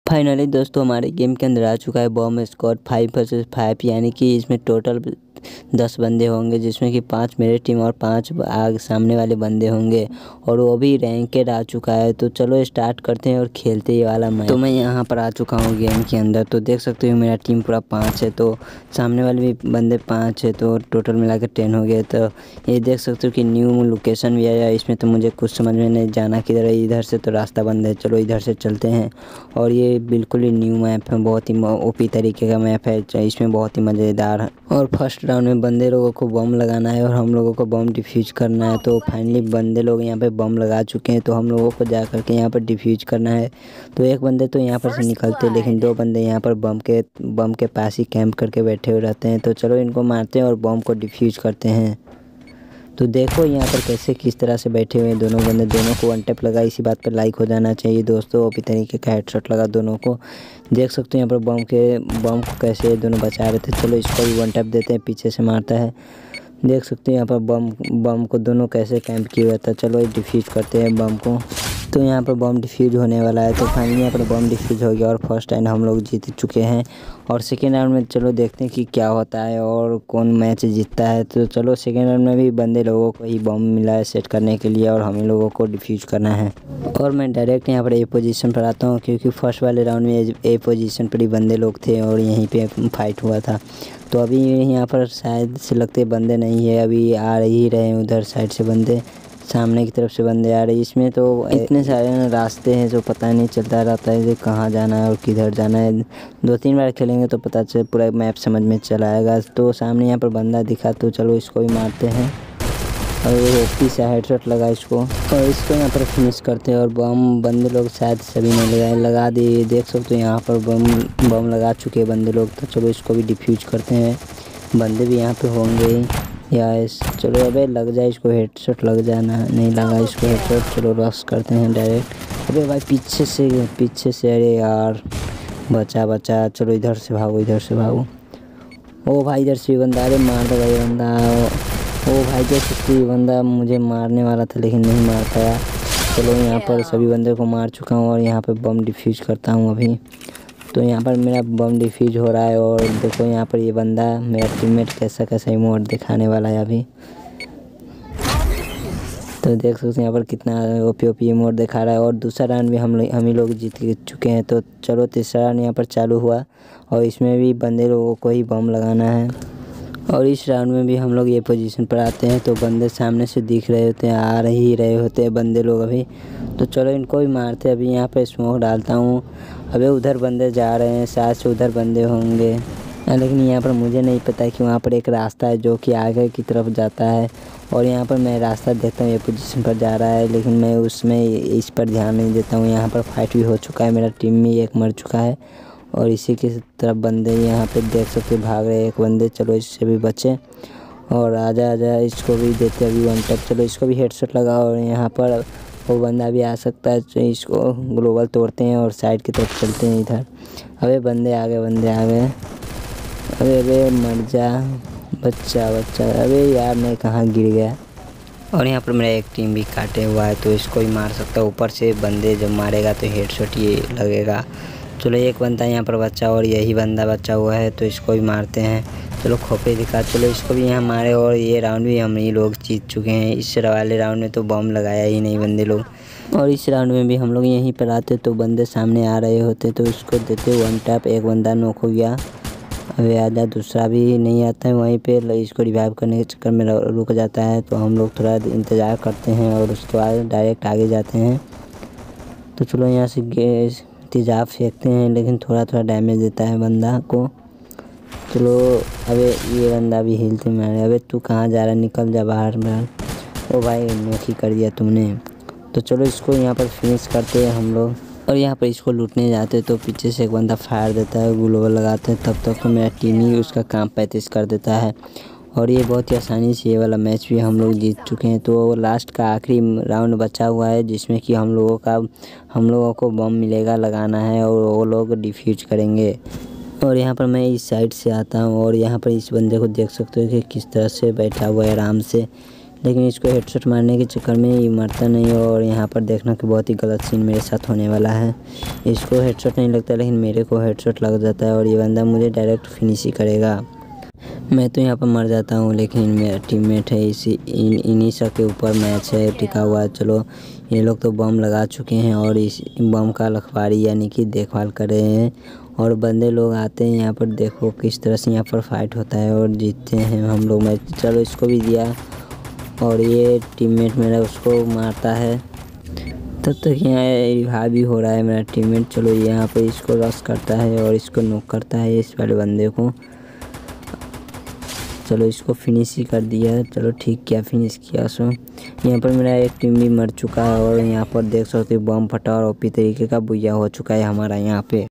Finally दोस्तों हमारे game के अंदर आ चुका है बॉम्ब स्क्वाड 5 वर्सेस 5, यानी कि इसमें टोटल 10 बंदे होंगे, जिसमें कि 5 मेरे टीम और 5 आग सामने वाले बंदे होंगे और वो भी रैंकेड आ चुका है। तो चलो स्टार्ट करते हैं और खेलते ये वाला मैच। तो मैं यहाँ पर आ चुका हूँ गेम के अंदर। तो देख सकते हो मेरा टीम पूरा 5 है, तो सामने वाले भी बंदे 5 है, तो टोटल मिलाकर 10 हो गए। तो ये देख सकते हो कि न्यू लोकेशन भी आया इसमें, तो मुझे कुछ समझ में नहीं जाना किधर है। इधर से तो रास्ता बंद है, चलो इधर से चलते हैं। और ये बिल्कुल ही न्यू मैप है, बहुत ही ओपी तरीके का मैप है, इसमें बहुत ही मज़ेदार है। और फर्स्ट राउंड में बंदे लोगों को बम लगाना है और हम लोगों को बम डिफ्यूज करना है। तो फाइनली बंदे लोग यहाँ पे बम लगा चुके हैं, तो हम लोगों को जा कर के यहाँ पर डिफ्यूज करना है। तो एक बंदे तो यहाँ पर से निकलते हैं, लेकिन 2 बंदे यहाँ पर बम के पास ही कैंप करके बैठे हुए रहते हैं। तो चलो इनको मारते हैं और बम को डिफ्यूज करते हैं। तो देखो यहाँ पर कैसे किस तरह से बैठे हुए हैं दोनों बंदे, दोनों को 1 टैप लगा। इसी बात पर लाइक हो जाना चाहिए दोस्तों। ओपी तरीके का हेडशॉट लगा दोनों को। देख सकते हो यहाँ पर बम को कैसे दोनों बचा रहे थे। चलो इसको भी 1 टैप देते हैं, पीछे से मारता है। देख सकते हो यहाँ पर बम को दोनों कैसे कैंप किया हुआ था। चलो डिफ्यूज करते हैं बम को। तो यहाँ पर बम डिफ्यूज होने वाला है। तो फाइनली यहाँ पर बम डिफ्यूज हो गया और फर्स्ट राउंड हम लोग जीत चुके हैं। और सेकेंड राउंड में चलो देखते हैं कि क्या होता है और कौन मैच जीतता है। तो चलो सेकेंड राउंड में भी बंदे लोगों को ही बम मिला है सेट करने के लिए और हम लोगों को डिफ्यूज करना है। और मैं डायरेक्ट यहाँ पर ए पोजीशन पर आता हूँ, क्योंकि फर्स्ट वाले राउंड में ए पोजीशन पर ही बंदे लोग थे और यहीं पे फाइट हुआ था। तो अभी यहाँ पर शायद से लगते बंदे नहीं है, अभी आ ही रहे हैं उधर साइड से बंदे, सामने की तरफ से बंदे आ रहे हैं। इसमें तो इतने सारे रास्ते हैं जो पता नहीं चलता रहता है कि कहाँ जाना है और किधर जाना है। 2-3 बार खेलेंगे तो पता चल पूरा मैप समझ में चला आएगा। तो सामने यहाँ पर बंदा दिखा, तो चलो इसको भी मारते हैं और ये ओपी से हेडशॉट लगा इसको और इसको यहाँ पर फिनिश करते हैं। और बम बंदे लोग शायद सभी ने लगा दिए। देख सकते हो यहाँ पर बम लगा चुके हैं बंदे लोग। तो चलो इसको भी डिफ्यूज करते हैं, बंदे भी यहाँ पे होंगे ही। यस चलो, अबे लग जाए इसको, हेडशॉट लग जाना, नहीं लगा इसको हेडशॉट। चलो रश करते हैं डायरेक्ट। अबे भाई पीछे से, अरे यार बचा। चलो इधर से भागो। ओ भाई इधर से बंदा, अरे मार दो भाई बंदा। ओ भाई देख सकते हो बंदा मुझे मारने वाला था लेकिन नहीं मार पाया। चलो यहाँ पर सभी बंदे को मार चुका हूँ और यहाँ पर बम डिफ्यूज करता हूँ अभी। तो यहाँ पर मेरा बम डिफ्यूज हो रहा है और देखो यहाँ पर ये बंदा मेरा टीममेट कैसा इमोट दिखाने वाला है अभी। तो देख सकते हैं यहाँ पर कितना ओपी इमोट दिखा रहा है। और दूसरा राउंड भी हम ही लोग जीत चुके हैं। तो चलो तीसरा राउंड यहाँ पर चालू हुआ और इसमें भी बंदे लोगों को ही बम लगाना है। और इस राउंड में भी हम लोग ये पोजीशन पर आते हैं, तो बंदे सामने से दिख रहे होते हैं, आ ही रहे होते हैं बंदे लोग अभी। तो चलो इनको भी मारते हैं। अभी यहाँ पे स्मोक डालता हूँ। अबे उधर बंदे जा रहे हैं, शायद से उधर बंदे होंगे, लेकिन यहाँ पर मुझे नहीं पता कि वहाँ पर एक रास्ता है जो कि आगे की तरफ जाता है। और यहाँ पर मैं रास्ता देखता हूँ ये पोजीशन पर जा रहा है, लेकिन मैं उसमें इस पर ध्यान नहीं देता हूँ। यहाँ पर फाइट भी हो चुका है, मेरा टीम में एक मर चुका है और इसी की तरफ बंदे यहाँ पे देख सकते भाग रहे हैं एक बंदे। चलो इससे भी बचे और आजा इसको भी देते अभी 1 टैप। चलो इसको भी हेडशॉट लगा और यहाँ पर वो बंदा भी आ सकता है। तो इसको ग्लोबल तोड़ते हैं और साइड की तरफ चलते हैं इधर। अबे बंदे आ गए। अबे मर जा बच्चा। अबे यार मैं कहाँ गिर गया। और यहाँ पर मेरा एक टीम भी काटे हुआ है, तो इसको ही मार सकता है। ऊपर से बंदे जब मारेगा तो हेडशॉट ये लगेगा। चलो एक बंदा यहाँ पर बचा और यही बंदा बचा हुआ है, तो इसको भी मारते हैं। चलो खोपड़ी दिखा, चलो इसको भी यहाँ मारे और ये राउंड भी हम ही लोग जीत चुके हैं। इस वाले राउंड में तो बम लगाया ही नहीं बंदे लोग। और इस राउंड में भी हम लोग यहीं पर आते तो बंदे सामने आ रहे होते, तो इसको देते 1 टैप। एक बंदा नॉक हो गया। अबे आजा, दूसरा भी नहीं आता है वहीं पे, इसको रिवाइव करने के चक्कर में रुक जाता है। तो हम लोग थोड़ा इंतज़ार करते हैं और उसके बाद डायरेक्ट आगे जाते हैं। तो चलो यहाँ से तेजाब फेंकते हैं, लेकिन थोड़ा डैमेज देता है बंदा को। चलो अबे ये बंदा भी हिलते मारे। अबे तू कहाँ जा रहा है, निकल जा बाहर। ओ भाई नोखी कर दिया तुमने। तो चलो इसको यहाँ पर फिनिश करते हैं हम लोग। और यहाँ पर इसको लूटने जाते तो पीछे से एक बंदा फायर देता है, ग्लोबल लगाते हैं, तब तक तो मेरा टीम ही उसका काम 35 कर देता है। और ये बहुत ही आसानी से ये वाला मैच भी हम लोग जीत चुके हैं। तो लास्ट का आखिरी राउंड बचा हुआ है, जिसमें कि हम लोगों को बम मिलेगा लगाना है और वो लोग डिफ्यूज करेंगे। और यहाँ पर मैं इस साइड से आता हूँ और यहाँ पर इस बंदे को देख सकते हो कि किस तरह से बैठा हुआ है आराम से, लेकिन इसको हेडशॉट मारने के चक्कर में ये मरता नहीं है। और यहाँ पर देखना कि बहुत ही गलत सीन मेरे साथ होने वाला है। इसको हेडशॉट नहीं लगता लेकिन मेरे को हेडशॉट लग जाता है और ये बंदा मुझे डायरेक्ट फिनिश ही करेगा। मैं तो यहाँ पर मर जाता हूँ लेकिन मेरा टीममेट है, इन्हीं सब के ऊपर मैच है टिका हुआ। चलो ये लोग तो बम लगा चुके हैं और इस बम का रखवाली यानी कि देखभाल कर रहे हैं। और बंदे लोग आते हैं यहाँ पर, देखो किस तरह से यहाँ पर फाइट होता है और जीतते हैं हम लोग मैच। चलो इसको भी दिया और ये टीममेट मेरा उसको मारता है। तब तक यहाँ रिवाइव भी हो रहा है मेरा टीममेट। चलो यहाँ पर इसको रश करता है और इसको नॉक करता है इस वाले बंदे को। चलो इसको फिनिश ही कर दिया। चलो ठीक किया, फिनिश किया। सो यहाँ पर मेरा एक टीम भी मर चुका है और यहाँ पर देख सकते हो बम फटा और ओपी तरीके का बुया हो चुका है हमारा यहाँ पे।